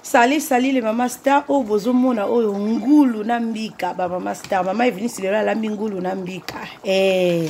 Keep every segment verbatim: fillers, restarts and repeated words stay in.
Salé salé les mama star o bozo mona o ngulu na mbika ba mama star mama evini silela la ngulu na mbika eh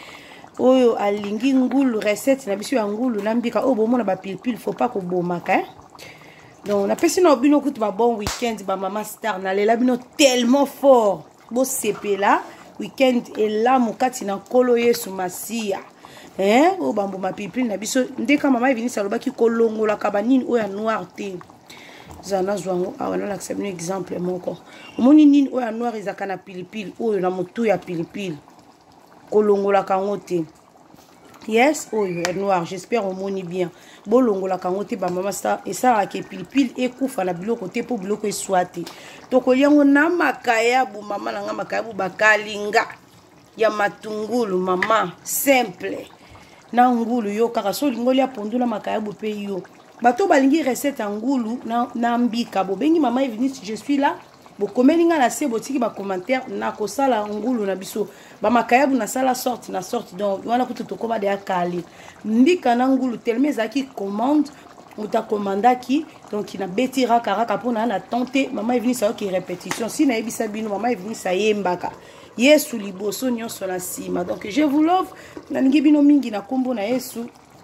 oyo alingi ngulu recette na biso ya ngulu na mbika o bomona ba pilpil faut pas ko bomaka hein. Donc na pesi na bino kutu ba bon weekend ba mama star na lela bino tellement fort bo sepela weekend et là mukati na kolo yesu masia hein o bambo ma pilpil na biso ndeka mama evini salobaki kolongola kabanini o ya noir te zana zwango awana l'accepte un exemple moko omoni nini oya noir ezaka na pilipili oyo na motu ya pilipili kolongola kango te yes oyo ya noir j'espère omoni bien bolongola kango te ba mama sa esala ke pilipili ekufa na biloko te po biloko eswate to koliango na makayabu mama na nga makayabu bakalinga ya matungulu mama simple na ngulu yo kaka so lingoli ya pondu na makayabu pe yo bato balingi recette ngulu na na mbika bo bengi mama evini je suis là bo komeli nga na se botiki ba commentaire na ko sala ngulu na biso ba makayabu na sala sorte na sorte donc wana kutu to koba de akali mbika na ngulu tellement zaki commande uta commandaki donc ina betira karaka pona na tenter mama evini sa ki répétition si na ebisa bino mama evini sa yembaka yesu liboso nyonso na sima donc je vous love na ngi bino mingi na kombo na yesu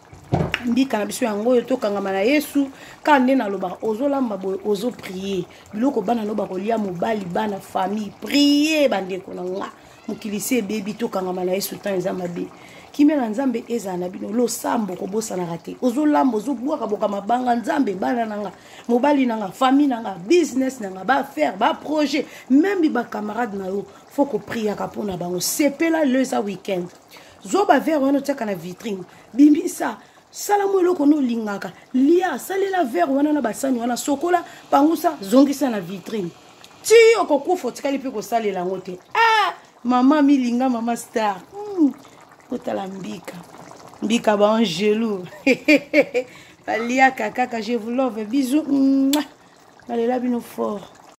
mbika na biso yango to kangama na yesu kande na loba ozolamba boye ozo prier biloko bana loba kolia mobali bana famille prier bandeko na nga mukilisi baby to kangama na yesu tan ezama be kimela nzambe eza na bino lo sambo ko bosa na rate ozolamba ozobwaka boka mabanga nzambe bana nanga mobali nanga famille nanga business nanga ba faire ba projet même ba camarade na yo faut ko prier ka pona bango sepela le za weekend zoba ver wana teka na vitrine bimbisa salamu eloko no lingaka lia salela ver wana na basani wana sokola pangusa zongisa na vitrine ti okokufa tikali pe ko salela ngote ah mama milinga mama star mm. Kotala mbika mbika ba angelou balia kaka je vous love bisous. Allez là bino fort.